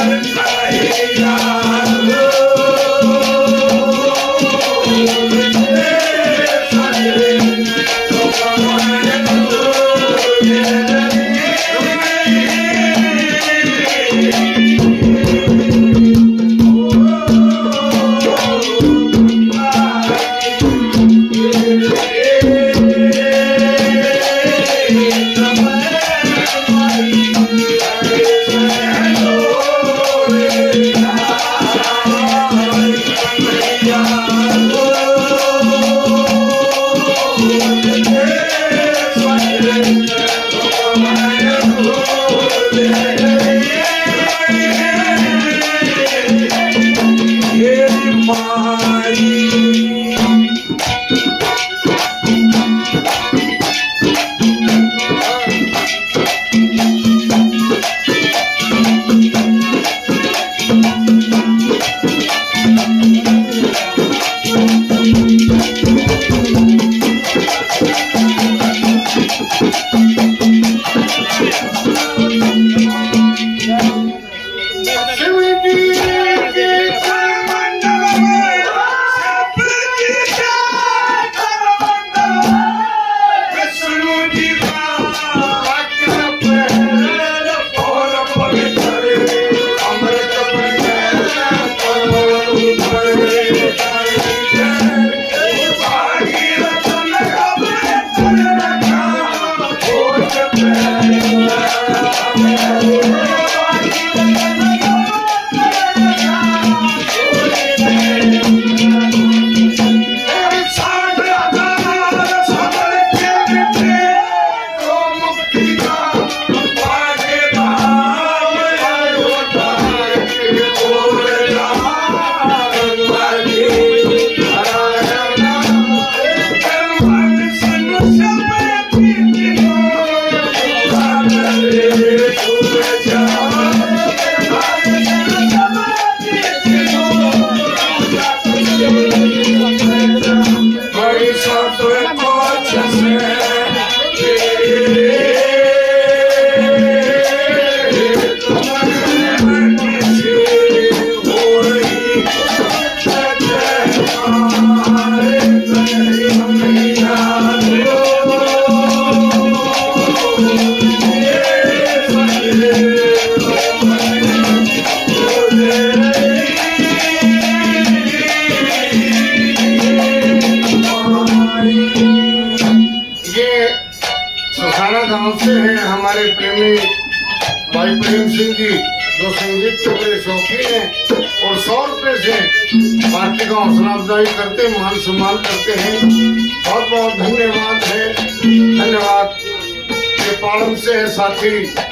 Party का हौसला अफजाई करते, मान सम्मान करते हैं। बहुत बहुत धन्यवाद है, धन्यवाद। ये पालम से है साथी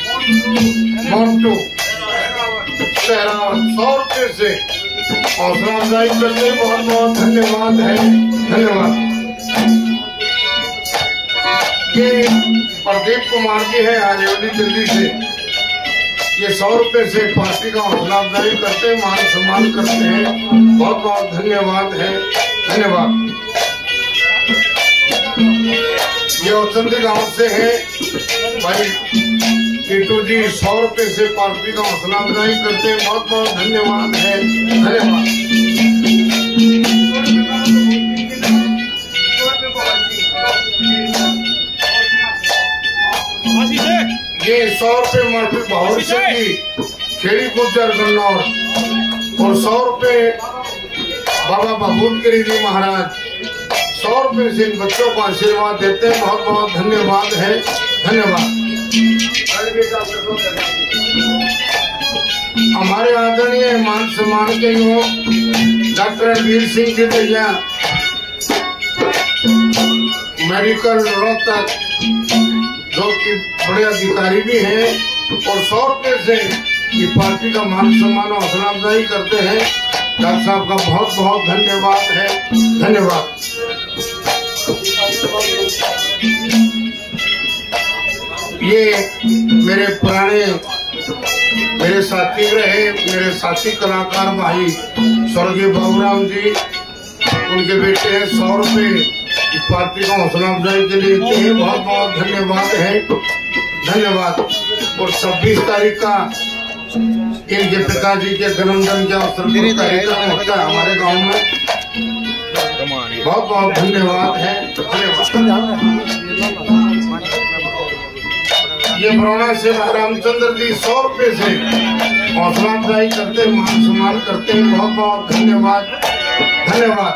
मोन्टू शहरा, 100 रुपये से हौसला अफजाई करते, बहुत बहुत धन्यवाद है, धन्यवाद। ये प्रदीप कुमार जी है हरियाली दिल्ली से, ये 100 रुपये से पार्टी का हौसला अफजाई करते, मान सम्मान करते हैं। बहुत बहुत धन्यवाद है, धन्यवाद। ये औचंदी गांव से है भाई टीटू जी, 100 रुपये से पार्टी का हौसला अफजाई करते हैं, बहुत बहुत धन्यवाद है, धन्यवाद। ये 100 रुपये मार्केट भाव से खेड़ी गुजर गन्नौर, और 100 रुपये बाबा बबूत गिरी जी महाराज, 100 रुपये से इन बच्चों को आशीर्वाद देते हैं। बहुत बहुत धन्यवाद है, धन्यवाद। हमारे आदरणीय मान सम्मान के युवक डॉक्टर रणवीर सिंह जी भैया, मेडिकल रोहतक, जो कि बड़े अधिकारी भी हैं, और 100 रुपये से ये पार्टी का मान सम्मान और हौसला अफजाई करते हैं। डॉक्टर साहब का बहुत बहुत धन्यवाद है, धन्यवाद। ये मेरे पुराने मेरे साथी रहे, मेरे साथी कलाकार भाई स्वर्गीय बाबूराम जी, उनके बेटे हैं। 100 रुपये पार्टी का हौसला अफजाई के लिए देते हैं, बहुत बहुत धन्यवाद है, धन्यवाद। और 26 तारीख का इनके पिताजी के जन्मदिन के अवसर पर कार्यक्रम होता है हमारे गांव में। बहुत बहुत धन्यवाद है। ये बरौना से रामचंद्र जी 100 रुपए से हौसला अफजाई करते, मान सम्मान करते हैं। बहुत बहुत धन्यवाद, धन्यवाद।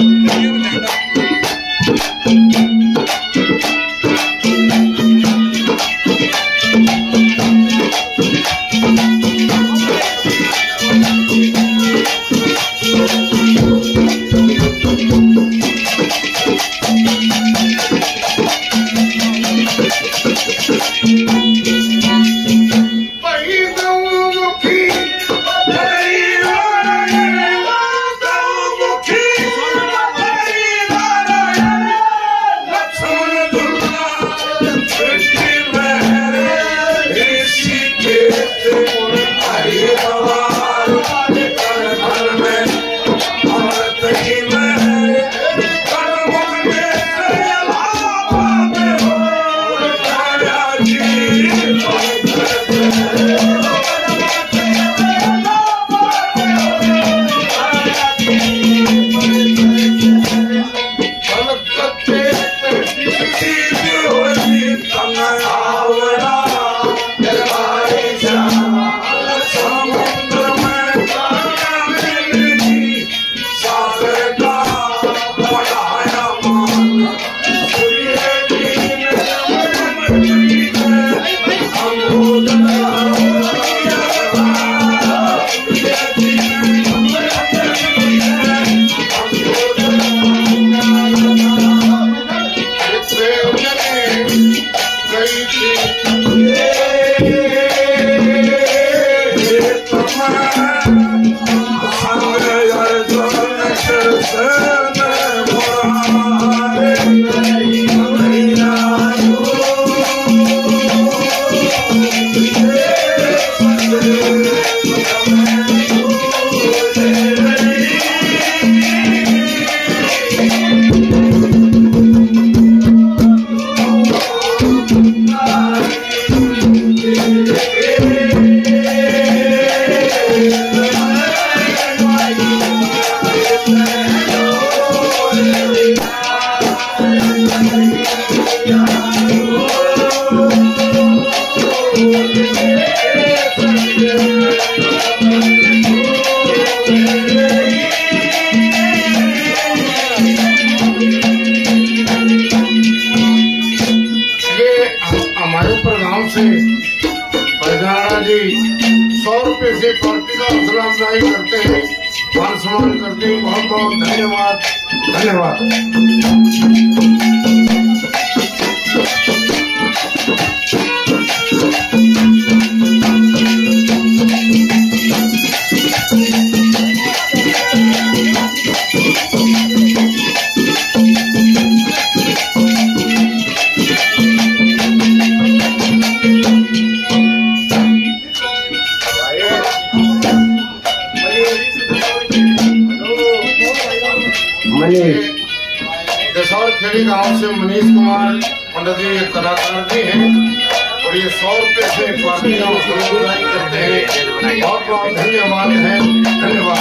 जी 100 रुपए से पार्टी का हौसला अफजाई करते हैं, मान सम्मान करते हैं। बहुत बहुत धन्यवाद, धन्यवाद। दसौर खेड़ी गांव से मनीष कुमार पंडित जी कलाकार भी हैं और ये 100 रुपए से पार्टी का हौसला अफजाई करते हैं। बहुत बहुत धन्यवाद है, धन्यवाद।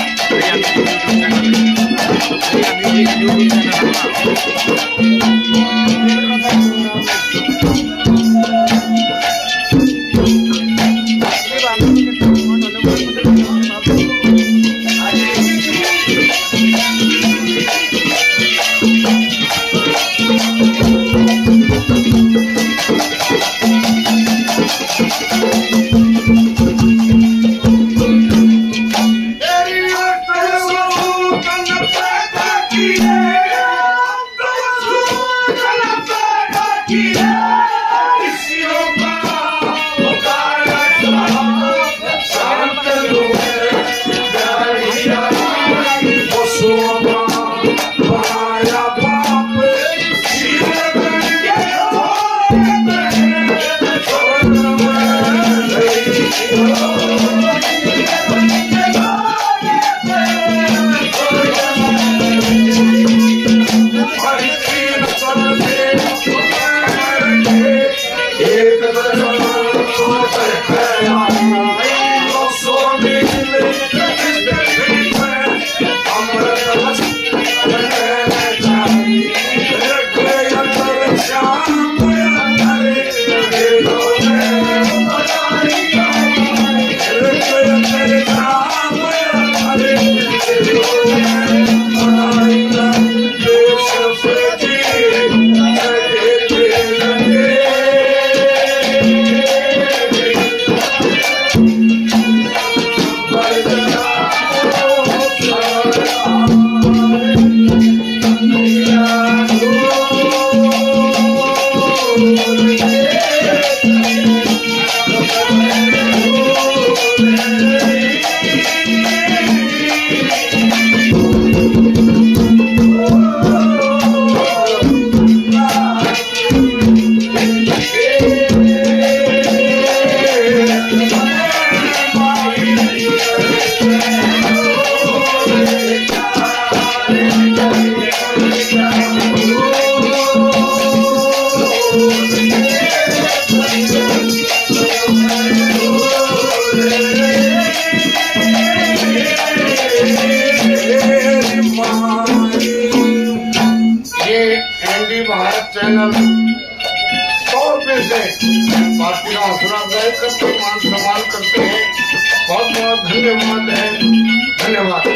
चैनल 100 रुपए से पार्टी का आसरा दे करके मान सम्मान करते हैं। बहुत बहुत धन्यवाद है, धन्यवाद।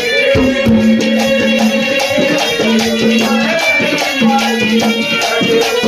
Thank you.